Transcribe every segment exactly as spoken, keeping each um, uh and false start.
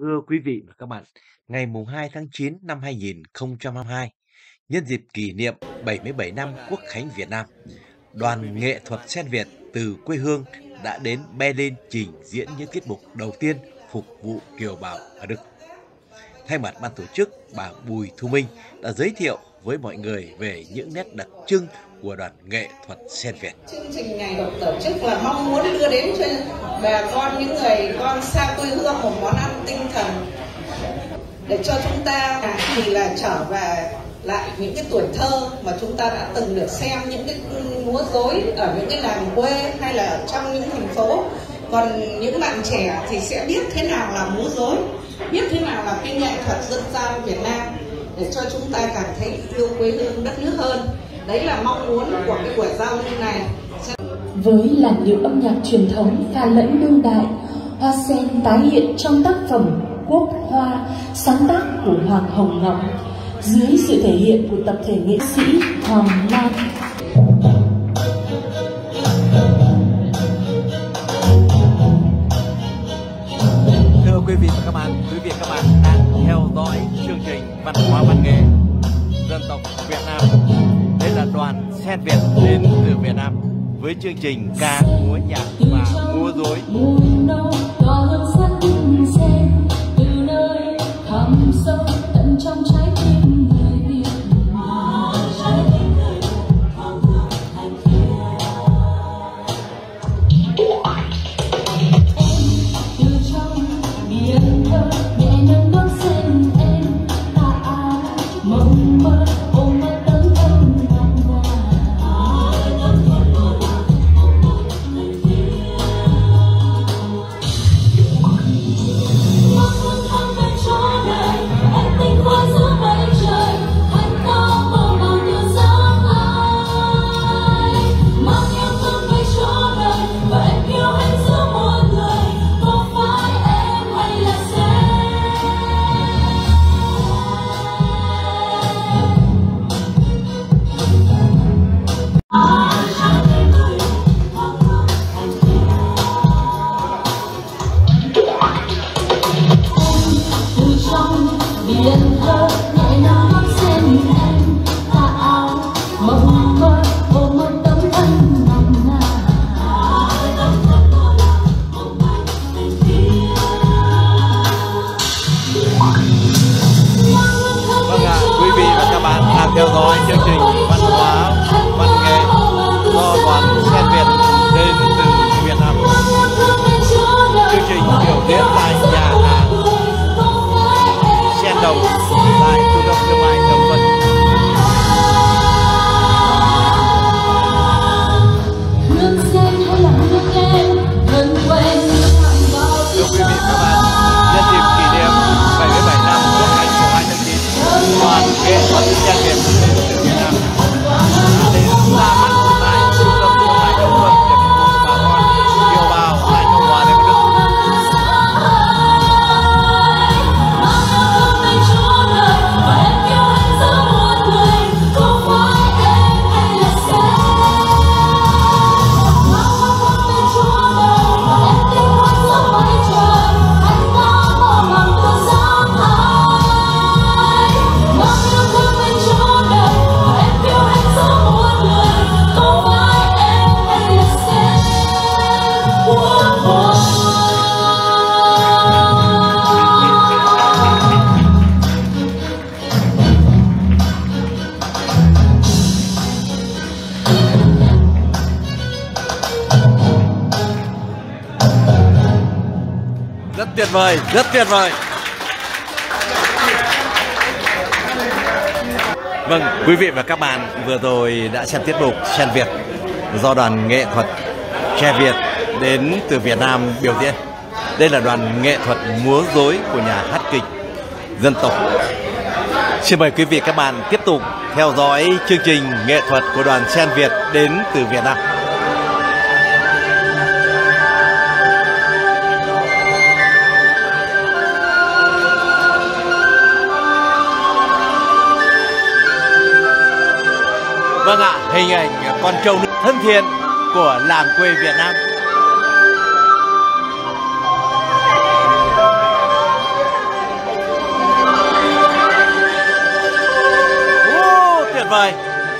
Thưa quý vị và các bạn, ngày mùng hai tháng chín năm hai nghìn không trăm hai mươi hai, nhân dịp kỷ niệm bảy mươi bảy năm Quốc khánh Việt Nam, đoàn nghệ thuật Sen Việt từ quê hương đã đến Berlin trình diễn những tiết mục đầu tiên phục vụ kiều bào ở Đức. Thay mặt ban tổ chức, bà Bùi Thu Minh đã giới thiệu với mọi người về những nét đặc trưng của đoàn nghệ thuật Sen Việt. Chương trình này được tổ chức là mong muốn đưa đến cho bà con, những người con xa quê hương một món ăn tinh thần để cho chúng ta thì là trở về lại những cái tuổi thơ mà chúng ta đã từng được xem những cái múa rối ở những cái làng quê hay là ở trong những thành phố. Còn những bạn trẻ thì sẽ biết thế nào là múa rối, biết thế nào là cái nghệ thuật dân gian Việt Nam để cho chúng ta cảm thấy yêu quê hương đất nước hơn. Đấy là mong muốn của cái buổi giao lưu này. Với làn điệu âm nhạc truyền thống pha lẫn đương đại, hoa sen tái hiện trong tác phẩm Quốc Hoa sáng tác của Hoàng Hồng Ngọc dưới sự thể hiện của tập thể nghệ sĩ Hoàng Lan. Thưa quý vị và các bạn, quý vị và các bạn đang theo dõi chương trình Văn hóa văn nghệ dân tộc Việt Nam. Đây là đoàn Sen Việt đến từ Việt Nam với chương trình ca múa nhạc và múa rối. Theo dõi chương trình văn hóa văn nghệ do đoàn Sen Việt đến từ Việt Nam. Chương trình biểu diễn tại nhà hàng Sen Đồng tại trung tâm thương mại Đồng Xuân. Thưa quý vị và các bạn, nhân dịp kỷ niệm bảy mươi bảy năm Quốc khánh mùng hai tháng chín, đoàn nghệ thuật Sen Việt đến từ Việt Nam đã đến ra mắt tại trung tâm thương mại Đồng Xuân để phục vụ bà con kiều bào tại Cộng hòa Liên bang Đức. Rất tuyệt vời, rất tuyệt vời. Vâng, quý vị và các bạn vừa rồi đã xem tiết mục Sen Việt do đoàn nghệ thuật Sen Việt đến từ Việt Nam biểu diễn. Đây là đoàn nghệ thuật múa rối của nhà hát kịch dân tộc. Xin mời quý vị và các bạn tiếp tục theo dõi chương trình nghệ thuật của đoàn Sen Việt đến từ Việt Nam. Vâng ạ, hình ảnh con trâu nước thân thiện của làng quê Việt Nam. vời.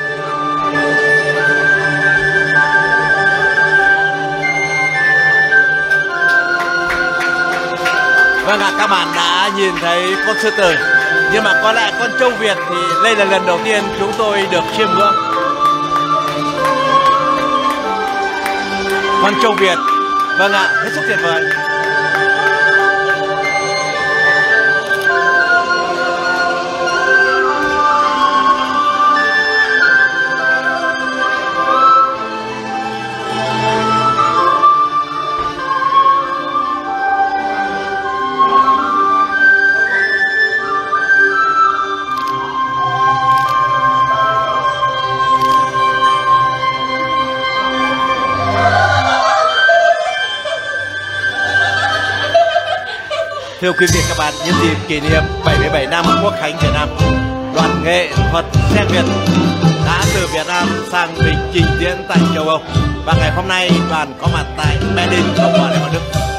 Vâng ạ, các bạn đã nhìn thấy con sư tử. Nhưng mà có lẽ con trâu Việt thì đây là lần đầu tiên chúng tôi được chiêm ngưỡng. Con trâu Việt, vâng ạ, hết sức tuyệt vời. Thưa quý vị các bạn, nhân dịp kỷ niệm bảy mươi bảy năm Quốc khánh Việt Nam, đoàn nghệ thuật Sen Việt đã từ Việt Nam sang Bình trình diễn tại châu Âu. Và ngày hôm nay đoàn có mặt tại Berlin, Cộng hòa Liên bang Đức.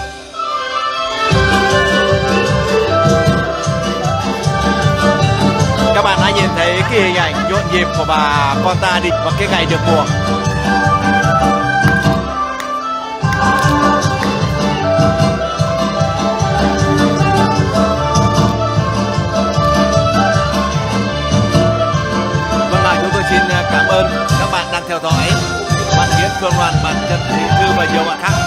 Các bạn đã nhìn thấy cái hình ảnh nhộn nhịp của bà con ta đi vào cái ngày được mùa. Xin cảm ơn các bạn đang theo dõi. Bạn Hiến, Phương Loan, bạn Trần Thị Thư và nhiều bạn khác.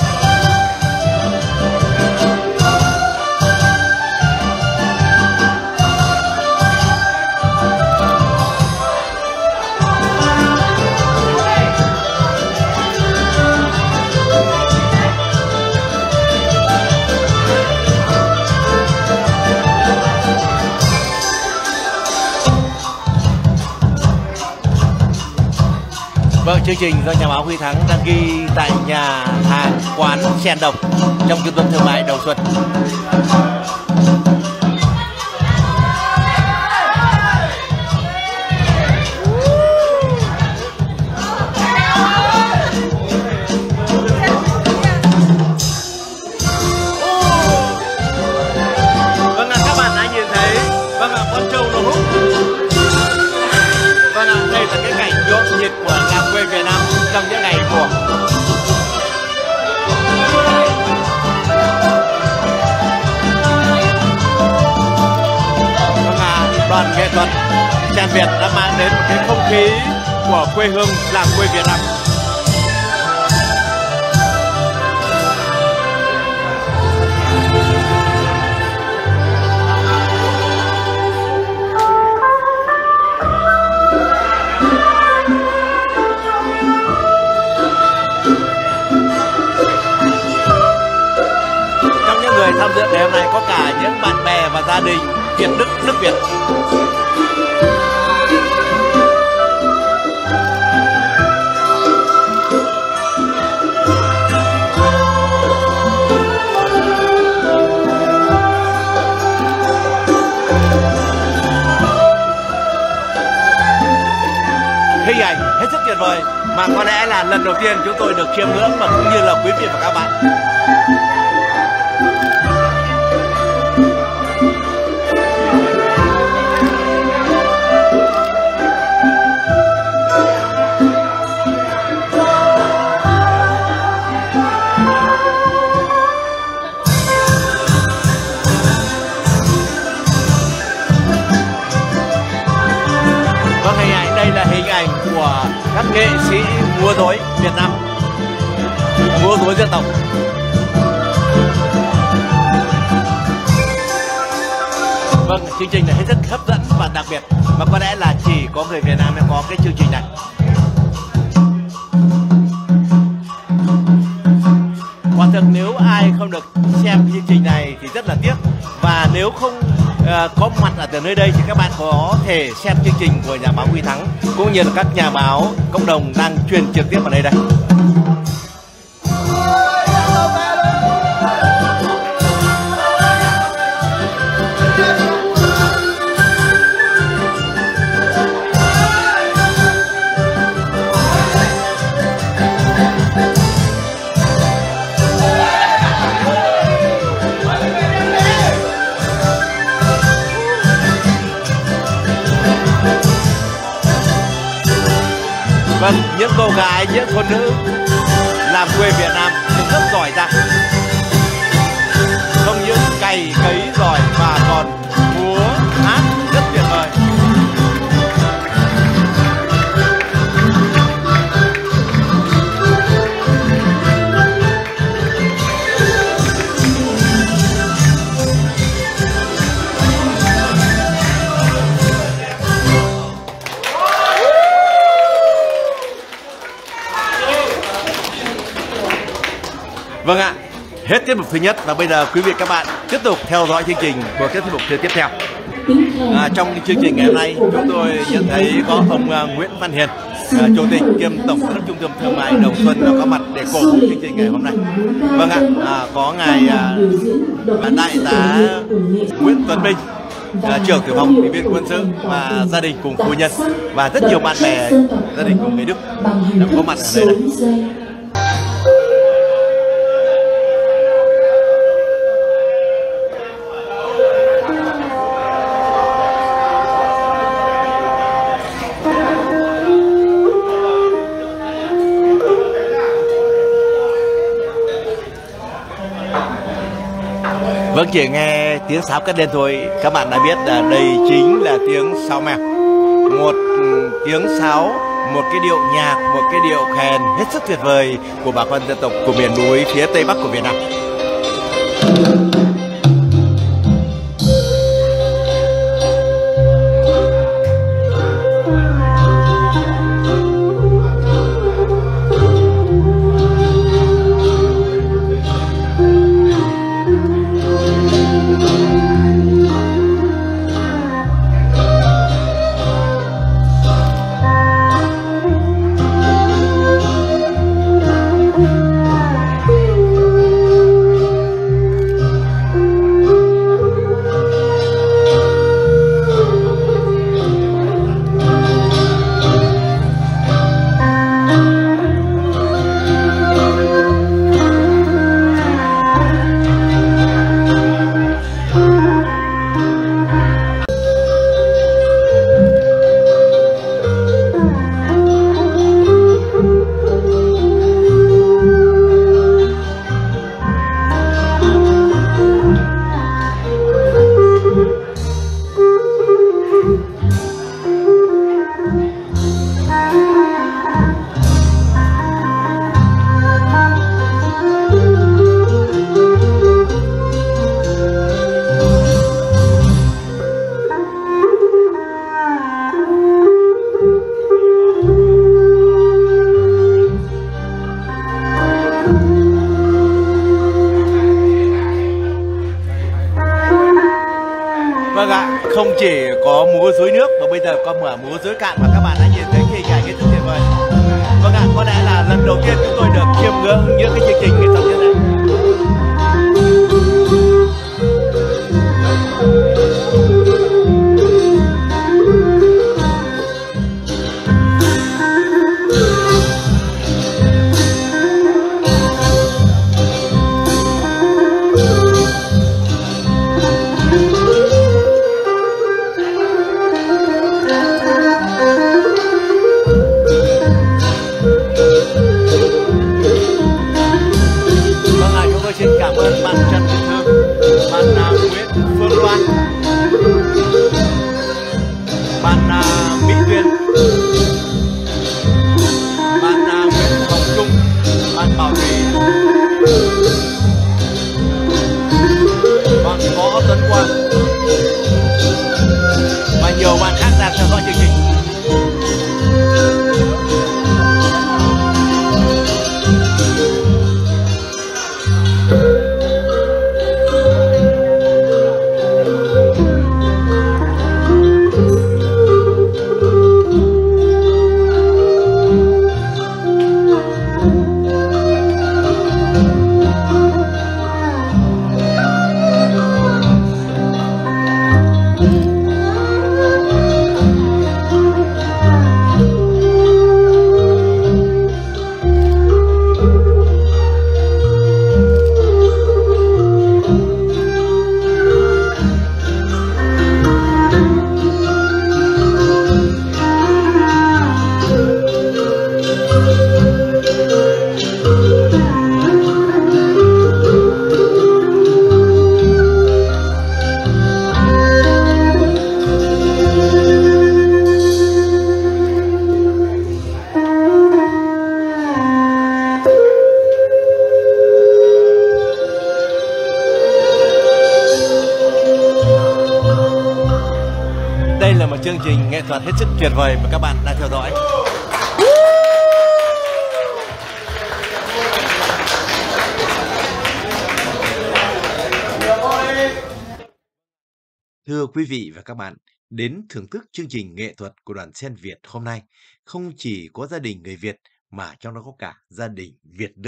Vâng, chương trình do nhà báo Huy Thắng đăng ghi tại nhà hàng quán Sen Đồng trong trung tâm thương mại Đồng Xuân. Vâng ạ, các bạn đã nhìn thấy, vâng ạ, con trâu nó hút. Vâng ạ, đây là cái cảnh nhộn nhịp của làng quê Việt Nam trong những ngày mùa. Vâng ạ, đoàn nghệ thuật Sen Việt đã mang đến một cái không khí của quê hương làng quê Việt Nam. Người tham dự ngày hôm nay có cả những bạn bè và gia đình Việt Đức, nước Việt. Hình ảnh hết sức tuyệt vời mà có lẽ là lần đầu tiên chúng tôi được chiêm ngưỡng và cũng như là quý vị và các bạn. Của các nghệ sĩ múa rối Việt Nam, múa rối dân tộc. Vâng, chương trình này hết sức hấp dẫn và đặc biệt, và có lẽ là chỉ có người Việt Nam mới có cái chương trình này. Quả thực nếu ai không được xem chương trình này thì rất là tiếc. Và nếu không uh, có mặt ở từ nơi đây thì các bạn có thể xem chương trình của nhà báo Huy Thắng cũng như là các nhà báo cộng đồng đang truyền trực tiếp vào nơi đây. Vâng, những cô gái, những phụ nữ làm quê Việt Nam cũng rất giỏi giang. Không những cày cấy giỏi mà còn múa hát rất tuyệt vời. Vâng ạ, hết tiết mục thứ nhất và bây giờ quý vị các bạn tiếp tục theo dõi chương trình của các tiết mục tiếp theo. À, trong chương trình ngày hôm nay chúng tôi nhận thấy có ông uh, Nguyễn Văn Hiền, uh, chủ tịch kiêm tổng giám đốc trung tâm thương mại Đồng Xuân đã có mặt để cổ vũ chương trình ngày hôm nay. Vâng ạ, à, có ngài uh, đại tá Nguyễn Tuấn Minh, uh, trưởng tiểu phòng ủy viên quân sự và gia đình cùng phu nhân và rất nhiều bạn bè gia đình cùng người Đức đã có mặt ở đây này. Vâng, chỉ nghe tiếng sáo cất lên thôi, các bạn đã biết là đây chính là tiếng sáo mèo. Một tiếng sáo, một cái điệu nhạc, một cái điệu khen hết sức tuyệt vời của bà con dân tộc của miền núi phía Tây Bắc của Việt Nam. Vâng ạ, không chỉ có múa rối nước mà bây giờ có mở múa rối cạn và các bạn đã nhìn thấy hình ảnh rất tuyệt vời. Vâng ạ, có lẽ là lần đầu tiên chúng tôi được chiêm ngưỡng những cái chương trình nghệ thuật như thế này. Xin cảm ơn bạn Trần Thị Thương, bạn uh, Nguyễn Phương Loan, bạn uh, Mỹ Duyên, bạn uh, Nguyễn Hồng Trung, bạn Bảo Thủy, bạn Võ Tuấn Quang và nhiều bạn khác đang theo dõi chương trình. chương trình nghệ thuật hết sức tuyệt vời mà các bạn đang theo dõi. Thưa quý vị và các bạn, đến thưởng thức chương trình nghệ thuật của đoàn Sen Việt hôm nay, không chỉ có gia đình người Việt mà trong đó có cả gia đình Việt Đức.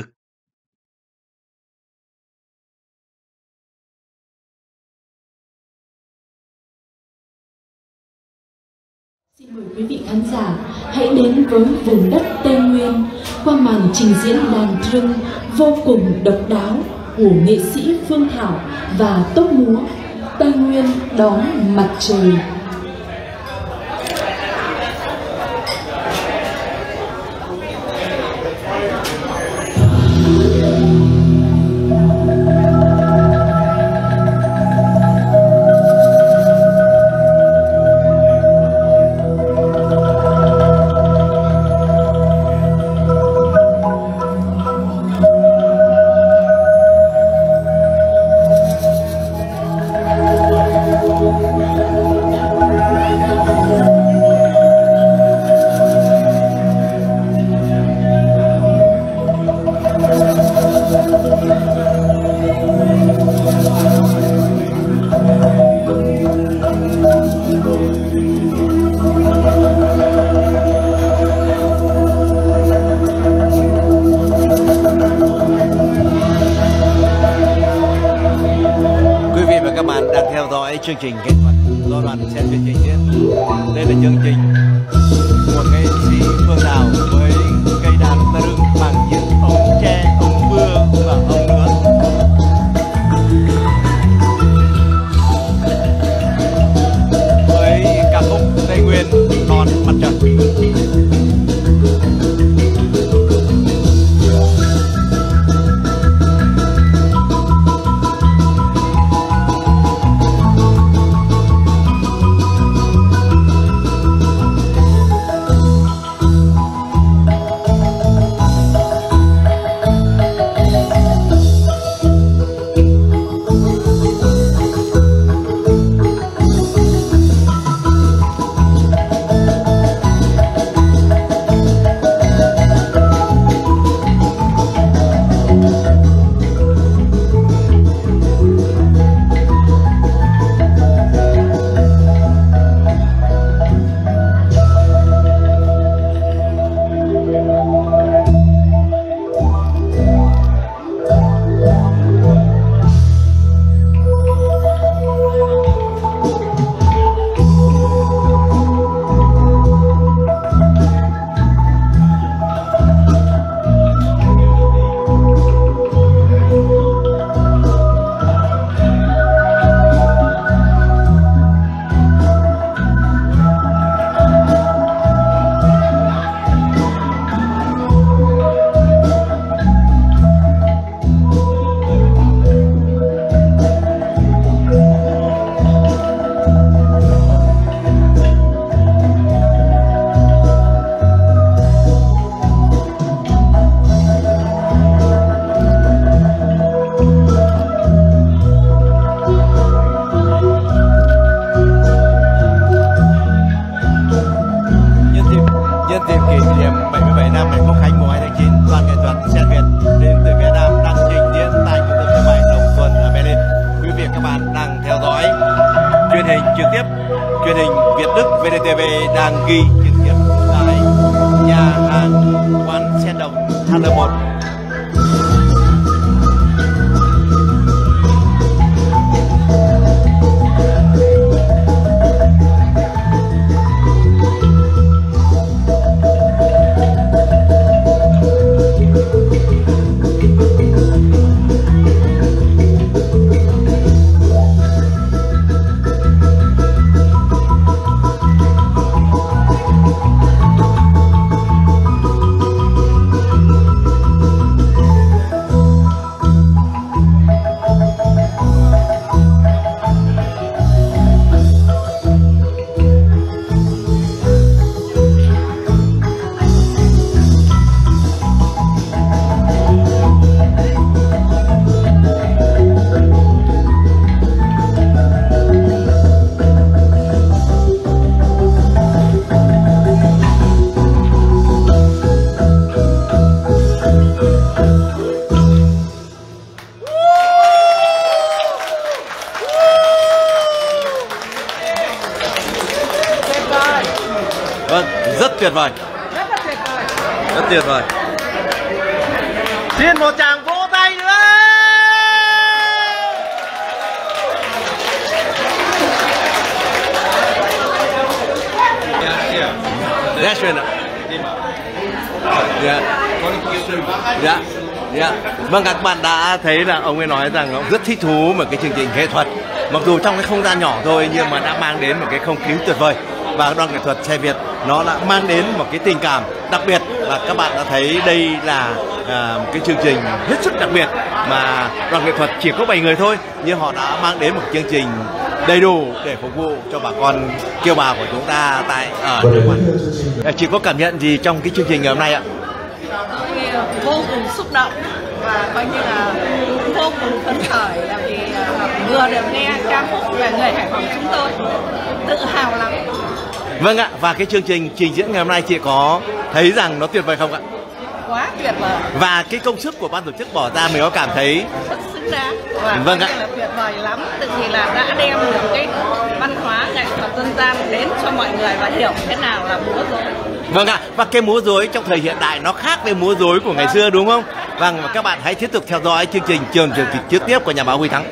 Xin mời quý vị khán giả hãy đến với vùng đất Tây Nguyên qua màn trình diễn đàn trưng vô cùng độc đáo của nghệ sĩ Phương Thảo và tốp múa Tây Nguyên đón mặt trời. Chương trình nghệ thuật do đoàn Sen Việt trình diễn. Đây là chương trình của nghệ sĩ Phương Thảo với cây đàn tơ rưng bằng những ống tre, ống bưa và ống nữa. Với ca khúc Tây Nguyên đón mặt trời. Truyền hình Việt Đức vê đê tê vê đang ghi trực tiếp tại nhà hàng quán Sen Đồng H L một. Rất tuyệt vời. Rất là tuyệt vời. Rất tuyệt vời. Xin một tràng vỗ tay nữa. Dạ, xuyên ạ. Dạ. Dạ. Dạ. Vâng, các bạn đã thấy là ông ấy nói rằng ông rất thích thú một cái chương trình nghệ thuật. Mặc dù trong cái không gian nhỏ thôi nhưng mà đã mang đến một cái không khí tuyệt vời. Và đoàn nghệ thuật xe Việt nó đã mang đến một cái tình cảm đặc biệt, và các bạn đã thấy đây là à, một cái chương trình hết sức đặc biệt mà đoàn nghệ thuật chỉ có bảy người thôi nhưng họ đã mang đến một chương trình đầy đủ để phục vụ cho bà con kiều bào của chúng ta tại ở nước ngoài. Chị có cảm nhận gì trong cái chương trình ngày hôm nay ạ? Vô cùng xúc động và coi như là vô cùng phấn khởi, là vì vừa được nghe ca khúc về người Hải Phòng chúng tôi, tự hào lắm. Vâng ạ, và cái chương trình trình diễn ngày hôm nay chị có thấy rằng nó tuyệt vời không ạ? Quá tuyệt vời. Và cái công sức của ban tổ chức bỏ ra mình có cảm thấy rất xứng đáng và vâng ạ, là tuyệt vời lắm. Tự thì là đã đem được cái văn hóa nghệ thuật dân gian đến cho mọi người và hiểu thế nào là múa rối. Vâng ạ, và cái múa rối trong thời hiện đại nó khác với múa rối của ngày xưa đúng không? Vâng, và các bạn hãy tiếp tục theo dõi chương trình Trường Trường Kịch trực tiếp của nhà báo Huy Thắng.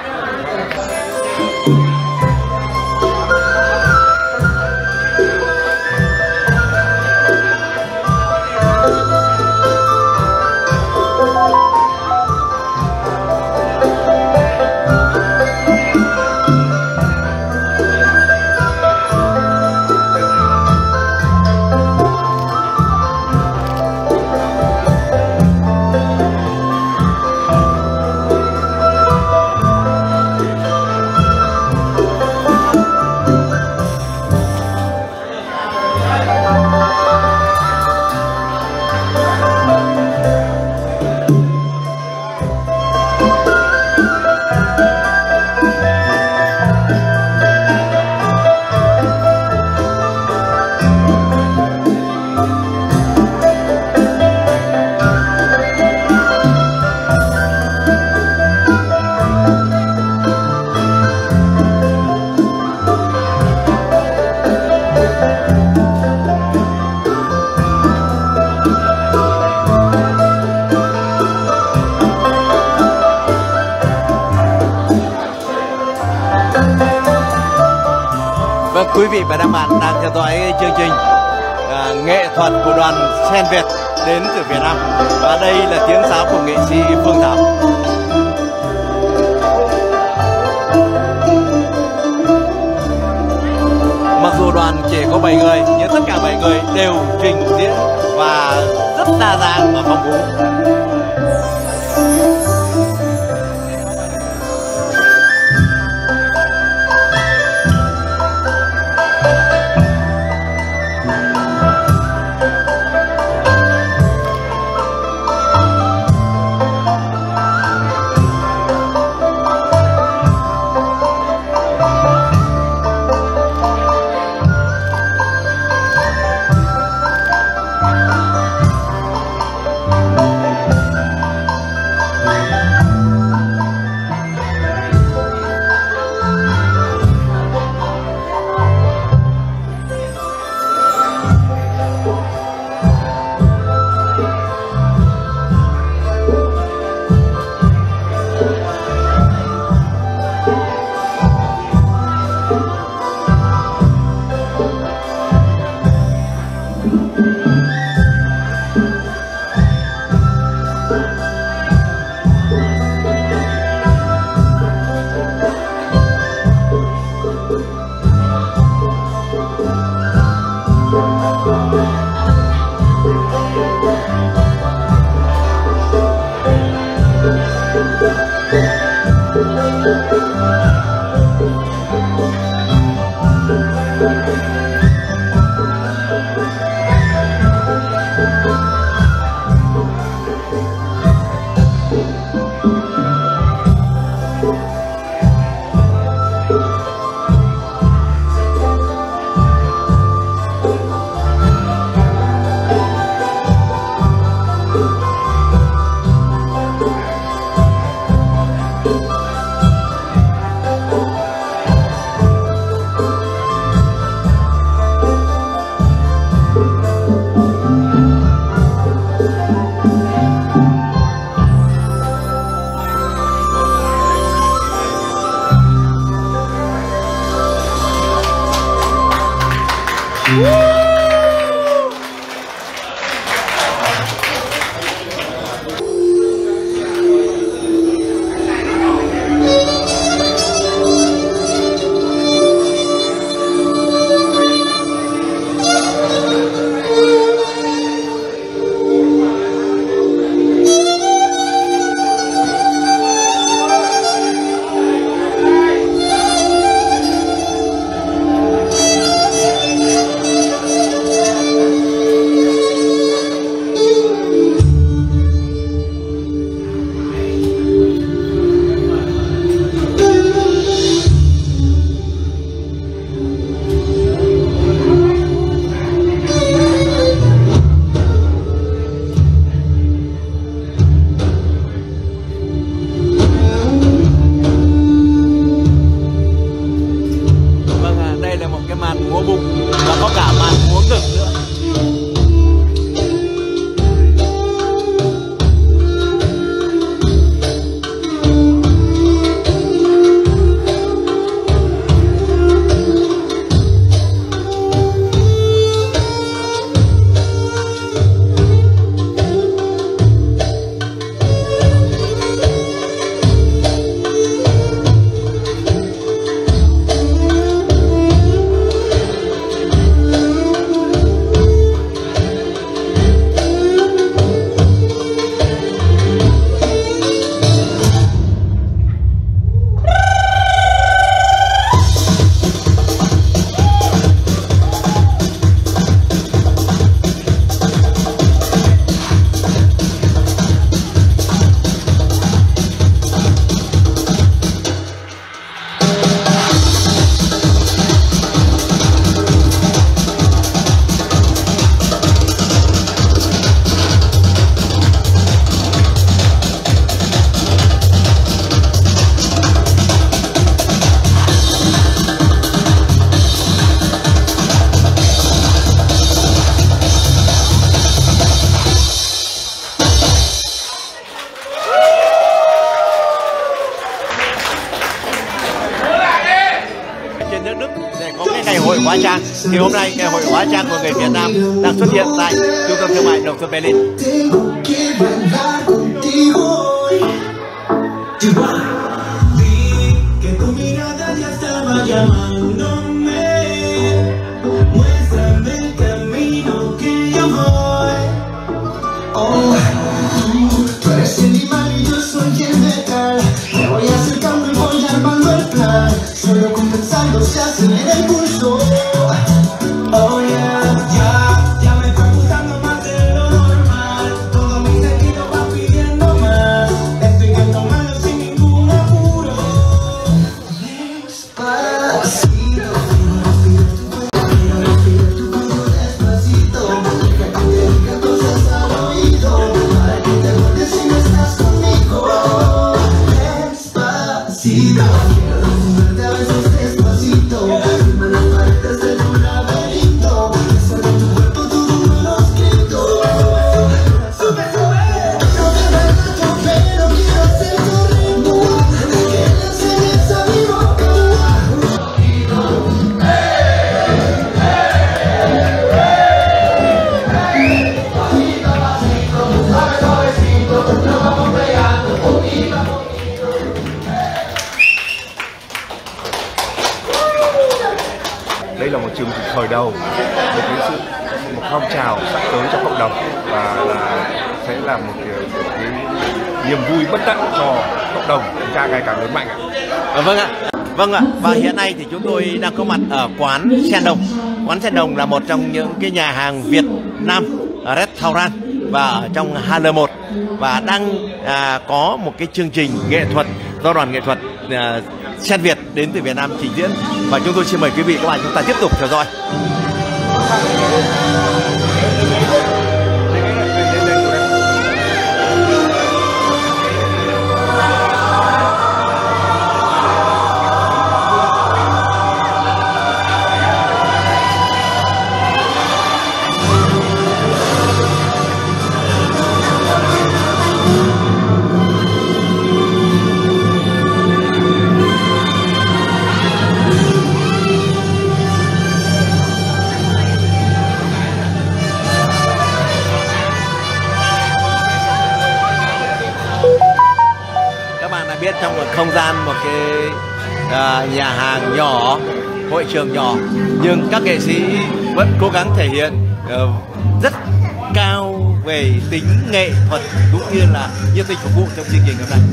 Quý vị và các bạn đang theo dõi chương trình à, nghệ thuật của đoàn Sen Việt đến từ Việt Nam, và đây là tiếng sáo của nghệ sĩ Phương Thảo. Mặc dù đoàn chỉ có bảy người nhưng tất cả bảy người đều trình diễn và rất đa dạng và phong phú. hóa trang. Thì hôm nay ngày hội hóa trang của người Việt Nam đang xuất hiện tại Trung tâm Thương mại Đồng Xuân Berlin. Đây là một chương trình khởi đầu, một cái sự một phong trào sắp tới cho cộng đồng và là sẽ là một cái, một cái niềm vui bất tận cho cộng đồng chúng ta ngày càng lớn mạnh ạ. À, vâng ạ, vâng ạ. Và hiện nay thì chúng tôi đang có mặt ở quán Sen Đồng. Quán Sen Đồng là một trong những cái nhà hàng Việt Nam restaurant và ở trong H L một và đang à, có một cái chương trình nghệ thuật do đoàn nghệ thuật à, Sen Việt đến từ Việt Nam trình diễn, và chúng tôi xin mời quý vị các bạn chúng ta tiếp tục theo dõi. cái à, nhà hàng nhỏ, hội trường nhỏ, nhưng các nghệ sĩ vẫn cố gắng thể hiện uh, rất cao về tính nghệ thuật cũng như là nhiệt tình phục vụ trong chương trình hôm nay.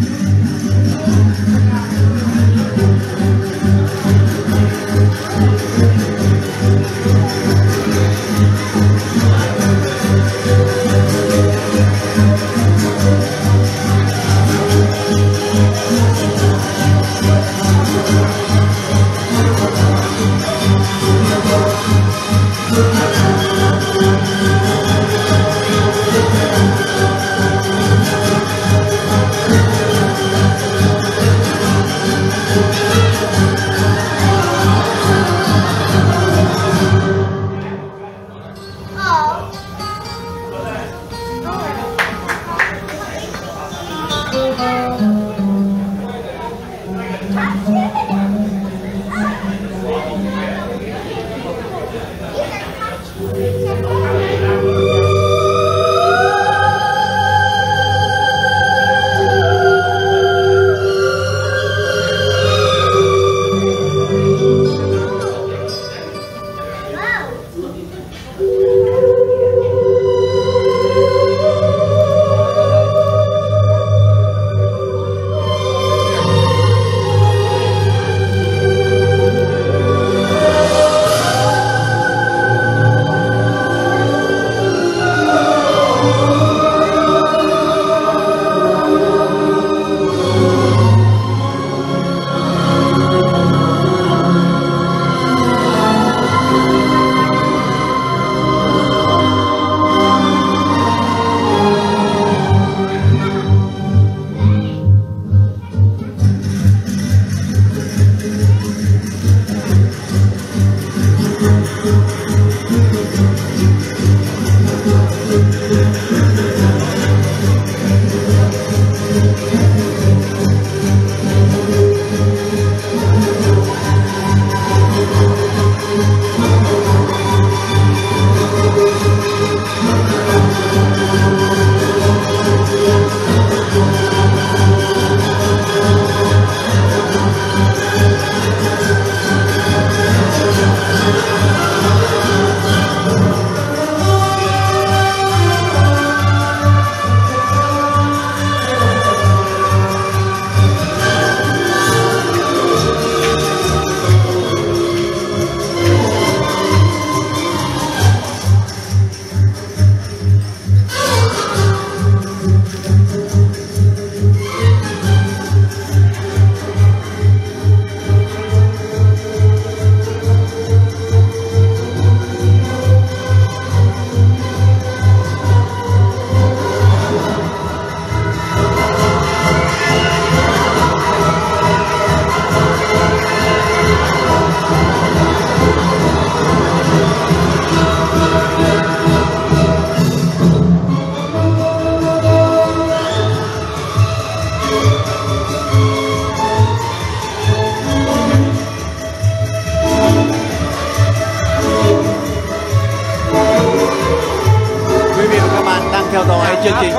theo dõi chương trình.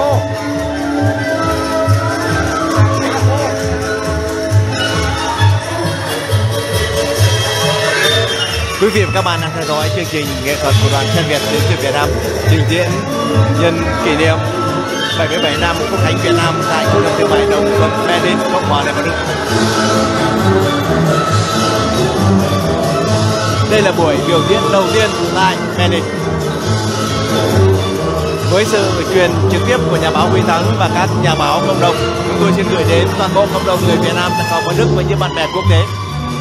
Quý vị và các bạn đang theo dõi chương trình nghệ thuật của đoàn Sen Việt đến từ Việt Nam trình diễn nhân kỷ niệm bảy mươi bảy năm Quốc khánh Việt Nam tại Trung tâm Thương mại Đồng Xuân Berlin, Cộng hòa Liên bang Đức. Đây là buổi biểu diễn đầu tiên tại Berlin. Với sự truyền trực tiếp của nhà báo Huy Thắng và các nhà báo cộng đồng, chúng tôi xin gửi đến toàn bộ cộng đồng người Việt Nam tại Cộng hòa Đức và những bạn bè quốc tế.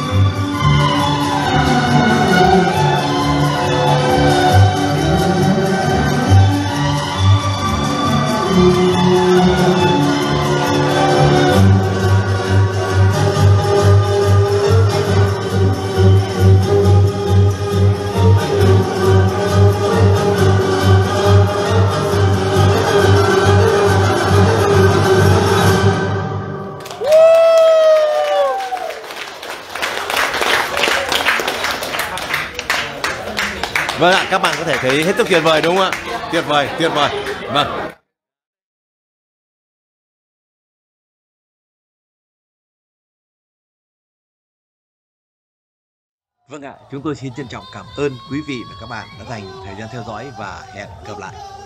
Vâng ạ, các bạn có thể thấy hết sức tuyệt vời đúng không ạ? Tuyệt vời, tuyệt vời. Vâng. Vâng ạ, chúng tôi xin trân trọng cảm ơn quý vị và các bạn đã dành thời gian theo dõi và hẹn gặp lại.